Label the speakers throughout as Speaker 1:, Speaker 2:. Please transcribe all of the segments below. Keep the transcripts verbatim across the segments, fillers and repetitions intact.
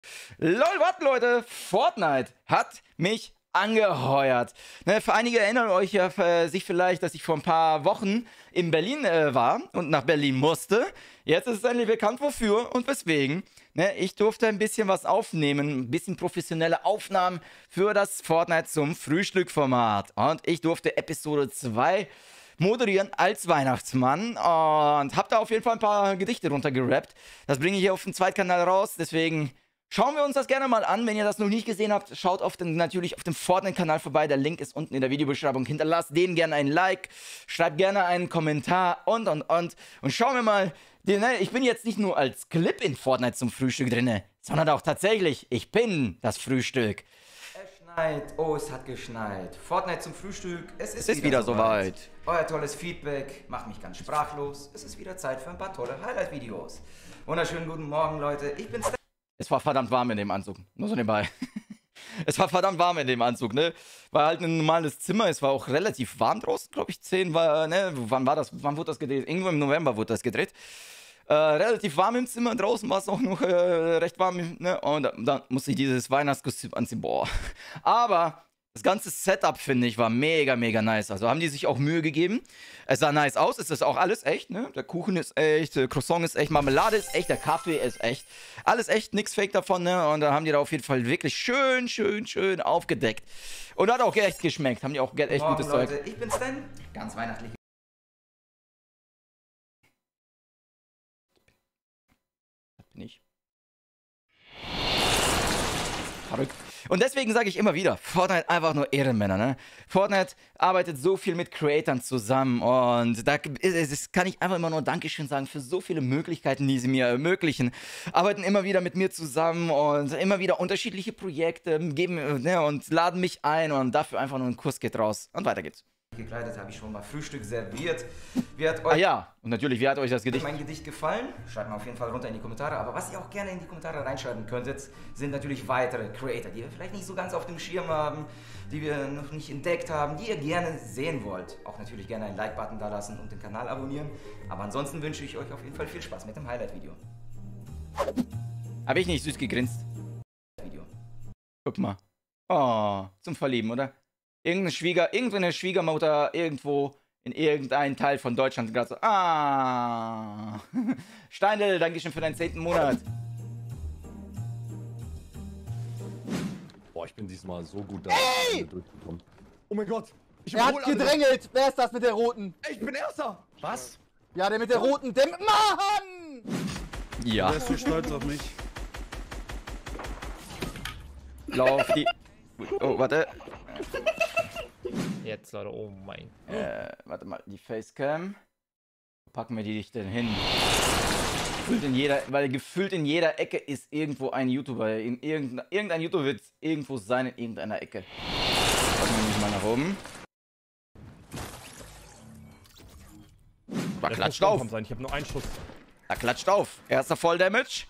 Speaker 1: Lol, was, Leute? Fortnite hat mich angeheuert. Ne, für einige erinnern euch ja äh, sich vielleicht, dass ich vor ein paar Wochen in Berlin äh, war und nach Berlin musste. Jetzt ist es endlich bekannt, wofür und weswegen. Ne, ich durfte ein bisschen was aufnehmen, ein bisschen professionelle Aufnahmen für das Fortnite zum Frühstück-Format. Und ich durfte Episode zwei moderieren als Weihnachtsmann und hab da auf jeden Fall ein paar Gedichte runtergerappt. Das bringe ich hier auf dem Zweitkanal raus, deswegen schauen wir uns das gerne mal an. Wenn ihr das noch nicht gesehen habt, schaut auf den, natürlich auf dem Fortnite-Kanal vorbei. Der Link ist unten in der Videobeschreibung. Hinterlasst denen gerne ein Like, schreibt gerne einen Kommentar und, und, und. Und schauen wir mal, den, ich bin jetzt nicht nur als Clip in Fortnite zum Frühstück drinne, sondern auch tatsächlich, ich bin das Frühstück. Es schneit, oh, es hat geschneit. Fortnite zum Frühstück, es ist, es ist wieder, wieder soweit. So Euer tolles Feedback macht mich ganz sprachlos. Es ist wieder Zeit für ein paar tolle Highlight-Videos. Wunderschönen guten Morgen, Leute. Ich bin's. Es war verdammt warm in dem Anzug. Nur so nebenbei. Es war verdammt warm in dem Anzug, ne? War halt ein normales Zimmer. Es war auch relativ warm draußen, glaube ich. zehn war, ne? Wann war das? Wann wurde das gedreht? Irgendwo im November wurde das gedreht. Äh, relativ warm im Zimmer. Draußen war es auch noch äh, recht warm, ne? Und dann da musste ich dieses Weihnachtskostüm anziehen. Boah. Aber das ganze Setup, finde ich, war mega, mega nice. Also haben die sich auch Mühe gegeben. Es sah nice aus. Es ist auch alles echt, ne? Der Kuchen ist echt, der Croissant ist echt, Marmelade ist echt, der Kaffee ist echt. Alles echt, nix fake davon, ne? Und da haben die da auf jeden Fall wirklich schön, schön, schön aufgedeckt. Und hat auch echt geschmeckt. Haben die auch echt
Speaker 2: Morgen,
Speaker 1: gutes
Speaker 2: Leute.
Speaker 1: Zeug.
Speaker 2: Ich bin's denn. Ganz weihnachtlich.
Speaker 1: Das bin ich. Verrückt. Und deswegen sage ich immer wieder, Fortnite einfach nur Ehrenmänner, ne? Fortnite arbeitet so viel mit Creatern zusammen und da ist, kann ich einfach immer nur Dankeschön sagen für so viele Möglichkeiten, die sie mir ermöglichen. Arbeiten immer wieder mit mir zusammen und immer wieder unterschiedliche Projekte geben, ne, und laden mich ein und dafür einfach nur ein Kurs geht raus und weiter geht's.
Speaker 2: Gekleidet habe ich schon mal Frühstück serviert. Wie hat euch
Speaker 1: ah ja, und natürlich, wie hat euch das Gedicht?
Speaker 2: mein Gedicht gefallen? Schreibt mal auf jeden Fall runter in die Kommentare. Aber was ihr auch gerne in die Kommentare reinschreiben könntet, sind natürlich weitere Creator, die wir vielleicht nicht so ganz auf dem Schirm haben, die wir noch nicht entdeckt haben, die ihr gerne sehen wollt. Auch natürlich gerne einen Like-Button da lassen und den Kanal abonnieren. Aber ansonsten wünsche ich euch auf jeden Fall viel Spaß mit dem Highlight-Video.
Speaker 1: Habe ich nicht süß gegrinst?
Speaker 2: Video.
Speaker 1: Guck mal. Oh, zum Verlieben, oder? Irgendeine Schwieger, irgendeine Schwiegermutter irgendwo in irgendeinem Teil von Deutschland gerade so. Ah. Steindl, Dankeschön für deinen zehnten Monat.
Speaker 3: Boah, ich bin diesmal so gut da
Speaker 4: Ey!
Speaker 3: durchgekommen. Oh mein Gott! Ich
Speaker 4: Er hat gedrängelt! Wer ist das mit der roten?
Speaker 3: Ich bin Erster! Was?
Speaker 4: Ja, der mit der roten. Der Mann!
Speaker 1: Ja.
Speaker 5: Der ist so stolz auf mich.
Speaker 1: Lauf die. Oh, warte.
Speaker 6: Jetzt, Leute, oh mein.
Speaker 1: Äh, warte mal, die Facecam. Wo packen wir die dich denn hin? Gefühlt in jeder, weil gefühlt in jeder Ecke ist irgendwo ein YouTuber. In irgendein, irgendein YouTuber wird irgendwo sein in irgendeiner Ecke. Packen wir mich mal nach oben. Da klatscht auf.
Speaker 6: Sein. Ich habe nur einen Schuss.
Speaker 1: Da klatscht auf. Erster Volldamage.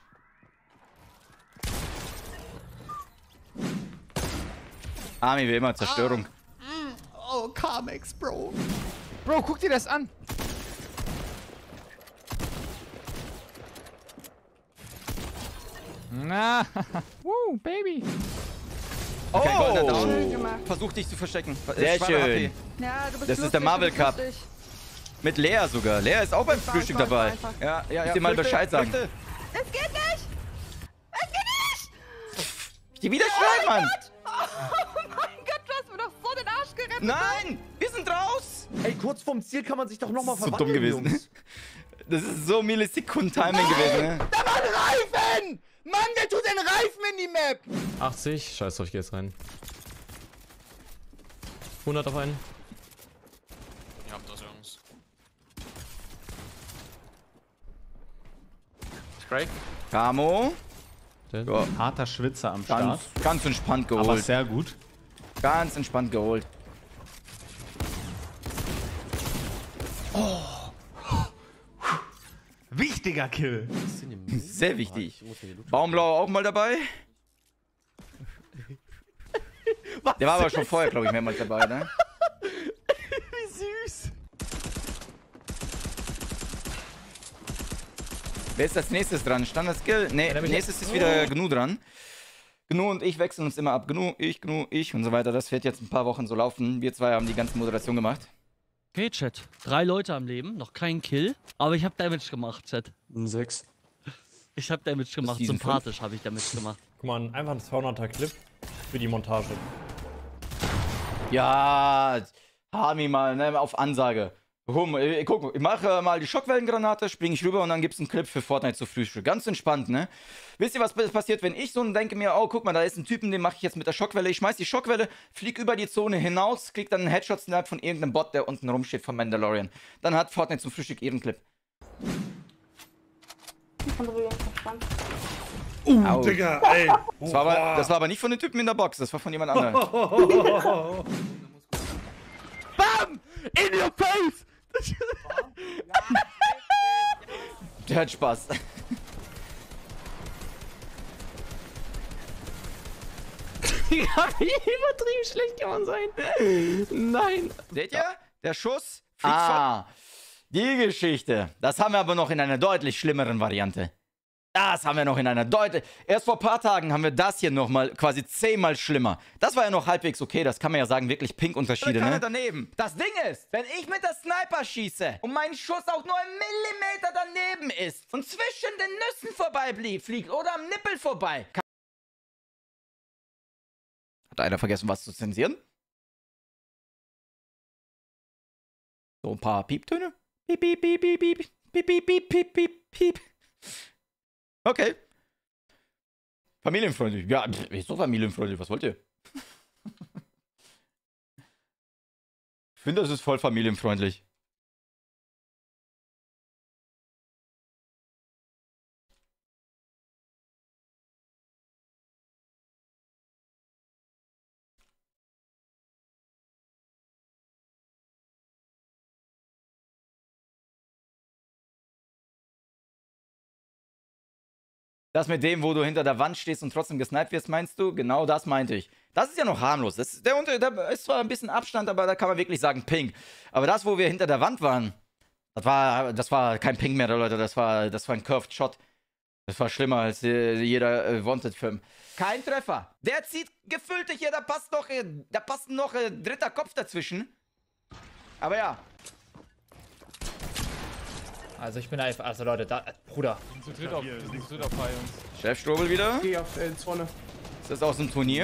Speaker 1: Army wie immer, Zerstörung.
Speaker 4: Oh, Carmex, Bro. Bro, guck dir das an. Na, woo, Baby.
Speaker 1: Okay, oh,
Speaker 7: Schön
Speaker 1: down.
Speaker 7: gemacht.
Speaker 1: Versuch dich zu verstecken. Sehr
Speaker 2: Schwacher
Speaker 1: schön.
Speaker 2: H P.
Speaker 7: Ja, du bist
Speaker 1: Das ist
Speaker 7: lustig,
Speaker 1: der Marvel
Speaker 7: du bist
Speaker 1: Cup.
Speaker 7: lustig.
Speaker 1: Mit Lea sogar. Lea ist auch beim
Speaker 7: Ich weiß,
Speaker 1: Frühstück
Speaker 7: ich weiß,
Speaker 1: dabei.
Speaker 7: einfach.
Speaker 1: Ja, ja, ja. Ich dir
Speaker 2: Flüchte,
Speaker 1: mal Bescheid sagen.
Speaker 2: Flüchte.
Speaker 7: Es geht nicht! Es geht nicht!
Speaker 1: Ich dir wieder schreien, Mann.
Speaker 7: Oh mein Gott, du hast mir doch so den Arsch gerettet.
Speaker 1: Nein, wir sind raus.
Speaker 3: Ey, kurz vorm Ziel kann man sich doch nochmal
Speaker 1: Das ist so
Speaker 3: verwandeln,
Speaker 1: dumm gewesen.
Speaker 3: Jungs.
Speaker 1: Das ist so Millisekunden-Timing gewesen, ne?
Speaker 4: Da war ein Reifen! Mann, der tut den Reifen in die Map!
Speaker 6: achtzig. Scheiß drauf, ich geh jetzt rein. hundert auf einen.
Speaker 8: Ihr habt das, Jungs.
Speaker 6: Spray.
Speaker 1: Camo.
Speaker 6: Der
Speaker 1: Ja,
Speaker 9: Harter Schwitzer am
Speaker 1: ganz,
Speaker 9: Start.
Speaker 1: ganz entspannt
Speaker 9: Aber
Speaker 1: geholt.
Speaker 9: sehr gut.
Speaker 1: Ganz entspannt geholt.
Speaker 9: Wichtiger Kill.
Speaker 1: Sehr wichtig. Baumblau auch mal dabei. Der war aber schon vorher, glaube ich, mehrmals dabei, ne?
Speaker 4: Wie süß.
Speaker 1: Wer ist als nächstes dran? Standard-Skill? Nee, nächstes ist wieder Gnu dran. Gnu und ich wechseln uns immer ab. Gnu, ich, Gnu, ich und so weiter. Das wird jetzt ein paar Wochen so laufen. Wir zwei haben die ganze Moderation gemacht.
Speaker 5: Okay, Chat. Drei Leute am Leben, noch kein Kill. Aber ich habe Damage gemacht, Chat.
Speaker 3: Ein sechs.
Speaker 5: Ich habe Damage gemacht.
Speaker 1: Season
Speaker 5: Sympathisch habe ich Damage gemacht.
Speaker 6: Guck mal, einfach ein zweihunderter Clip für die Montage.
Speaker 1: Ja, Hami mal, ne, auf Ansage. Guck, guck, ich mache mal die Schockwellengranate, springe ich rüber und dann gibt's einen Clip für Fortnite zu Frühstück. Ganz entspannt, ne? Wisst ihr, was passiert, wenn ich so denke mir, oh, guck mal, da ist ein Typen, den mache ich jetzt mit der Schockwelle. Ich schmeiß die Schockwelle, flieg über die Zone hinaus, krieg dann einen Headshot-Snap von irgendeinem Bot, der unten rumsteht vom Mandalorian. Dann hat Fortnite zum Frühstück ihren Clip.
Speaker 10: Uh,
Speaker 1: Au.
Speaker 10: Digga, ey.
Speaker 1: Das war, aber, das war aber nicht von den Typen in der Box, das war von jemand anderem.
Speaker 3: Bam! In your face!
Speaker 1: Der hat Spaß.
Speaker 6: Wie übertrieben schlecht kann man sein? Nein.
Speaker 1: Seht ihr? Der Schuss fliegt ah, die Geschichte. Das haben wir aber noch in einer deutlich schlimmeren Variante. Das haben wir noch in einer deutlich... Erst vor ein paar Tagen haben wir das hier nochmal quasi zehnmal schlimmer. Das war ja noch halbwegs okay, das kann man ja sagen, wirklich Pink-Unterschiede, ne? Daneben. Das Ding ist, wenn ich mit der Sniper schieße und mein Schuss auch nur einen Millimeter daneben ist und zwischen den Nüssen vorbei fliegt oder am Nippel vorbei... Hat einer vergessen, was zu zensieren? So ein paar Pieptöne? Piep, piep, piep, piep, piep, piep, piep, piep, piep, piep, piep. Okay. Familienfreundlich. Ja, ist doch familienfreundlich. Was wollt ihr? Ich finde, das ist voll familienfreundlich. Das mit dem, wo du hinter der Wand stehst und trotzdem gesniped wirst, meinst du? Genau das meinte ich. Das ist ja noch harmlos. Das ist, der, der ist zwar ein bisschen Abstand, aber da kann man wirklich sagen Ping. Aber das, wo wir hinter der Wand waren, das war, das war kein Ping mehr, Leute. Das war, das war ein Curved Shot. Das war schlimmer als äh, jeder äh, Wanted-Film. Kein Treffer. Der zieht gefüllt hier, da passt noch, äh, da passt noch äh, dritter Kopf dazwischen. Aber ja.
Speaker 11: Also ich bin einfach, also Leute, da, Bruder.
Speaker 6: Zu dritt auf, zu dritt auf bei uns.
Speaker 1: Chef Strobel wieder.
Speaker 10: Geh auf äh, Zone.
Speaker 1: Ist das aus dem Turnier?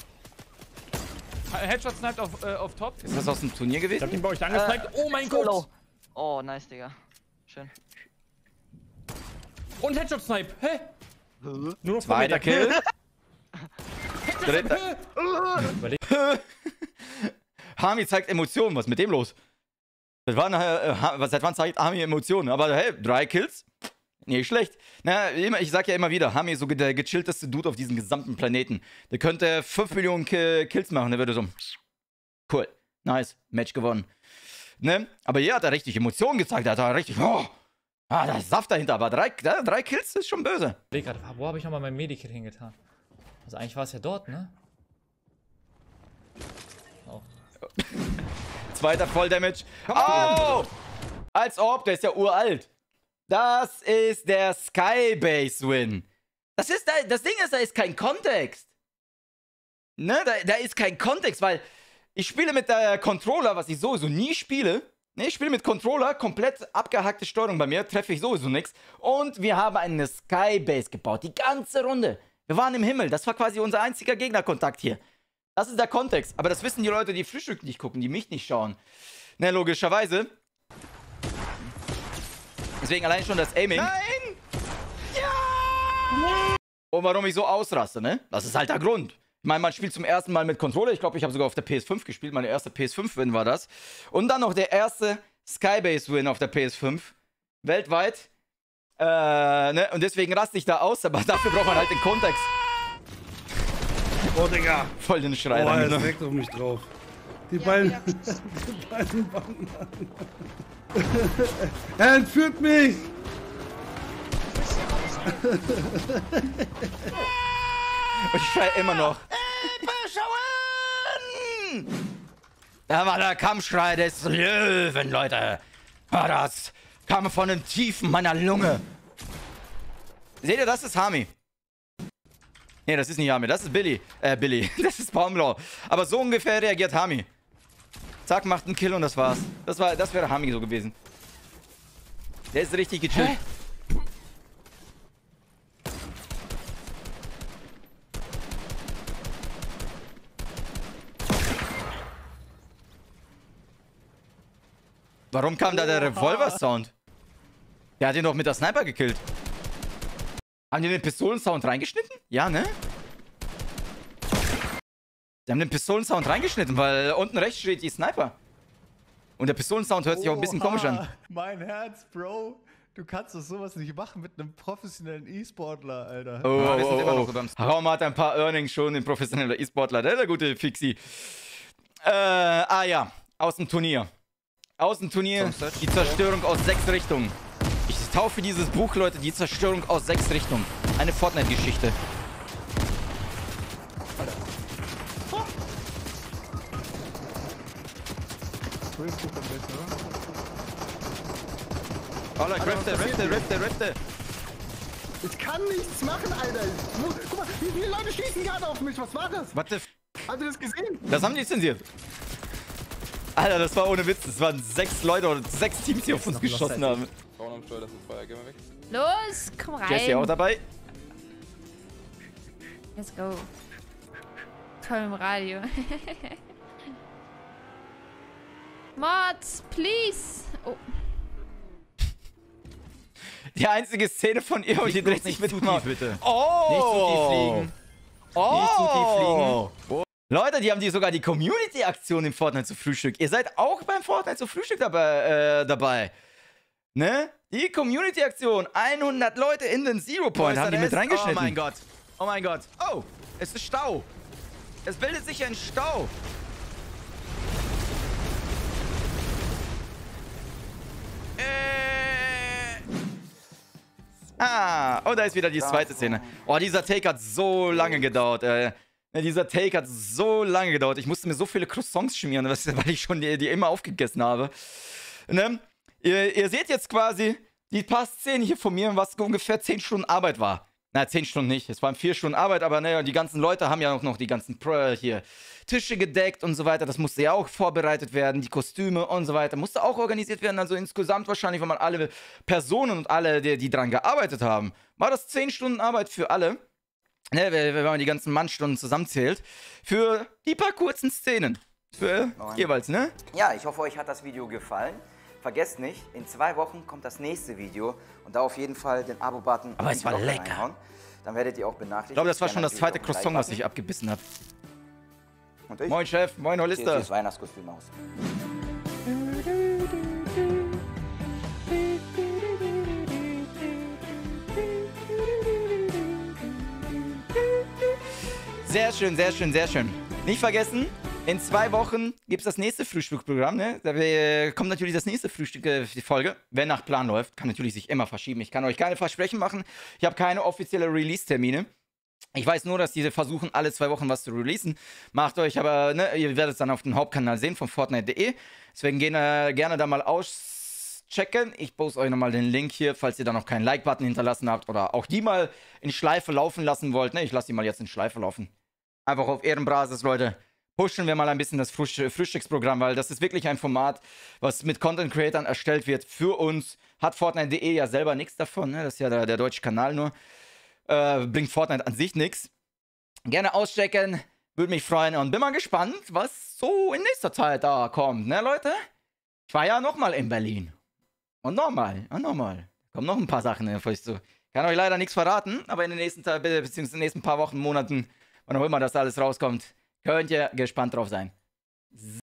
Speaker 6: Okay. Headshot sniped auf, äh, auf Top.
Speaker 1: Ist das aus dem Turnier gewesen?
Speaker 11: Ich hab den bei euch angesniped.
Speaker 5: Äh,
Speaker 11: oh mein Gott.
Speaker 5: Oh, nice, Digga. Schön.
Speaker 11: Und Headshot Snipe. Hä? Nur noch
Speaker 1: Zweiter Kill. Dritter. Hami zeigt Emotionen. Was ist mit dem los? Seit wann, äh, seit wann zeigt Hami Emotionen? Aber hey, drei Kills? Nicht schlecht. Na, immer, ich sag ja immer wieder, Hami ist so der gechillteste Dude auf diesem gesamten Planeten. Der könnte fünf Millionen Ki Kills machen. Der würde so, cool, nice, Match gewonnen. Ne? Aber hier hat er richtig Emotionen gezeigt. Er hat da richtig, oh, ah, da ist Saft dahinter. Aber drei, drei Kills ist schon böse.
Speaker 11: Ich grad, wo habe ich nochmal mein Medikit hingetan? Also eigentlich war es ja dort, ne? Oh.
Speaker 1: Zweiter Volldamage. Oh! Als ob, der ist ja uralt. Das ist der Skybase Win. Das ist, das Ding ist, da ist kein Kontext. Ne, da, da ist kein Kontext, weil ich spiele mit der Controller, was ich sowieso nie spiele. Ne, ich spiele mit Controller, komplett abgehackte Steuerung bei mir, treffe ich sowieso nichts. Und wir haben eine Skybase gebaut, die ganze Runde. Wir waren im Himmel, das war quasi unser einziger Gegnerkontakt hier. Das ist der Kontext. Aber das wissen die Leute, die Frühstück nicht gucken, die mich nicht schauen. Ne, logischerweise. Deswegen allein schon das Aiming. Nein! Ja! Und warum ich so ausraste, ne? Das ist halt der Grund. Ich meine, man spielt zum ersten Mal mit Controller. Ich glaube, ich habe sogar auf der P S fünf gespielt. Meine erste P S fünf Win war das. Und dann noch der erste Skybase Win auf der P S fünf. Weltweit. Äh, ne? Und deswegen raste ich da aus. Aber dafür braucht man halt den Kontext.
Speaker 10: Oh, Digga.
Speaker 1: Voll den Schrei.
Speaker 10: Oh, er ist direkt auf mich drauf. Die beiden... die beiden Banden an. Er entführt mich!
Speaker 1: Und ich schrei immer noch. Ey, da war der Kampfschrei des Löwen, Leute. Ah, das kam von den Tiefen meiner Lunge. Seht ihr, das ist Hami. Nee, das ist nicht Hami, das ist Billy. Äh, Billy. Das ist Baumlau. Aber so ungefähr reagiert Hami. Zack, macht einen Kill und das war's. Das war, das wäre Hami so gewesen. Der ist richtig gechillt. Hä? Warum kam da der Revolver-Sound? Der hat ihn doch mit der Sniper gekillt. Haben die den Pistolen-Sound reingeschnitten? Ja, ne? Die haben den Pistolen-Sound reingeschnitten, weil unten rechts steht die Sniper. Und der Pistolen-Sound hört sich auch ein bisschen komisch an.
Speaker 9: Mein Herz, Bro. Du kannst doch sowas nicht machen mit einem professionellen E-Sportler, Alter.
Speaker 1: Oh, ja, wir sind oh, immer noch oh. Raum hat ein paar Earnings schon, ein professioneller E-Sportler. Der, der gute Fixi. Äh, ah ja, aus dem Turnier. Aus dem Turnier, die Zerstörung aus sechs Richtungen. Ich taufe dieses Buch, Leute, die Zerstörung aus sechs Richtungen. Eine Fortnite-Geschichte. Alter, Rifte, Rifte, Rifte, Rifte.
Speaker 4: Ich kann nichts machen, Alter. Guck mal, wie viele Leute schießen gerade auf mich? Was war das?
Speaker 1: What the f...
Speaker 4: Habt ihr das gesehen?
Speaker 1: Das haben die lizenziert. Alter, das war ohne Witz. Das waren sechs Leute oder sechs Teams, die auf uns geschossen haben.
Speaker 7: Los, komm rein.
Speaker 1: Jesse auch dabei.
Speaker 7: Let's go. Toll im Radio. Mods, please. Oh.
Speaker 1: Die einzige Szene von ihr und die dreht sich mit
Speaker 6: zu tief, bitte.
Speaker 1: Oh!
Speaker 6: Nicht zu tief fliegen.
Speaker 1: Oh!
Speaker 6: Nicht zu tief fliegen.
Speaker 1: Oh. Leute, die haben die sogar die Community-Aktion im Fortnite zu Frühstück. Ihr seid auch beim Fortnite zu Frühstück dabei. Äh, dabei. Ne? Die Community-Aktion. hundert Leute in den Zero Point haben die mit reingeschnitten.
Speaker 6: Oh mein Gott.
Speaker 1: Oh mein Gott. Oh, es ist Stau. Es bildet sich ein Stau. Äh. Ah, oh, da ist wieder die zweite Szene. Oh, dieser Take hat so lange gedauert. Äh, dieser Take hat so lange gedauert. Ich musste mir so viele Croissants schmieren, weil ich schon die, die immer aufgegessen habe. Ne? Ihr, ihr seht jetzt quasi die paar Szenen hier von mir, was ungefähr zehn Stunden Arbeit war. Na, zehn Stunden nicht. Es waren vier Stunden Arbeit, aber naja, die ganzen Leute haben ja auch noch die ganzen Pro hier Tische gedeckt und so weiter. Das musste ja auch vorbereitet werden, die Kostüme und so weiter. Musste auch organisiert werden. Also insgesamt wahrscheinlich, wenn man alle Personen und alle, die, die dran gearbeitet haben, war das zehn Stunden Arbeit für alle. Ne, wenn man die ganzen Mannstunden zusammenzählt. Für die paar kurzen Szenen. Für Nein. jeweils, ne?
Speaker 2: Ja, ich hoffe, euch hat das Video gefallen. Vergesst nicht, in zwei Wochen kommt das nächste Video und da auf jeden Fall den Abo-Button.
Speaker 1: Aber es war lecker.
Speaker 2: Reinhauen. Dann werdet ihr auch benachrichtigt.
Speaker 1: Ich glaube, das war schon das zweite Croissant, was ich abgebissen habe. Moin Chef, moin Hollister.
Speaker 2: Das Weihnachtskostüm aus.
Speaker 1: Sehr schön, sehr schön, sehr schön. Nicht vergessen, in zwei Wochen gibt es das nächste Frühstückprogramm. Ne? Da kommt natürlich das nächste Frühstück, äh, die Folge, wenn nach Plan läuft. Kann natürlich sich immer verschieben. Ich kann euch keine Versprechen machen. Ich habe keine offizielle Release-Termine. Ich weiß nur, dass diese versuchen, alle zwei Wochen was zu releasen. Macht euch aber, ne, ihr werdet es dann auf dem Hauptkanal sehen von Fortnite punkt de. Deswegen gehen, äh, gerne da mal auschecken. Ich poste euch nochmal den Link hier, falls ihr da noch keinen Like-Button hinterlassen habt oder auch die mal in Schleife laufen lassen wollt. Ne? Ich lasse die mal jetzt in Schleife laufen. Einfach auf Ehrenbasis, Leute. Pushen wir mal ein bisschen das Frühst- Frühstücksprogramm, weil das ist wirklich ein Format, was mit Content-Creatern erstellt wird für uns. Hat Fortnite punkt de ja selber nichts davon, ne? Das ist ja der, der deutsche Kanal nur. Äh, bringt Fortnite an sich nichts. Gerne auschecken, würde mich freuen und bin mal gespannt, was so in nächster Zeit da kommt, ne Leute? Ich war ja nochmal in Berlin. Und nochmal, und nochmal. Kommen noch ein paar Sachen auf euch zu. Kann euch leider nichts verraten, aber in den nächsten, beziehungsweise in den nächsten paar Wochen, Monaten, wann auch immer das alles rauskommt, könnt ihr gespannt drauf sein.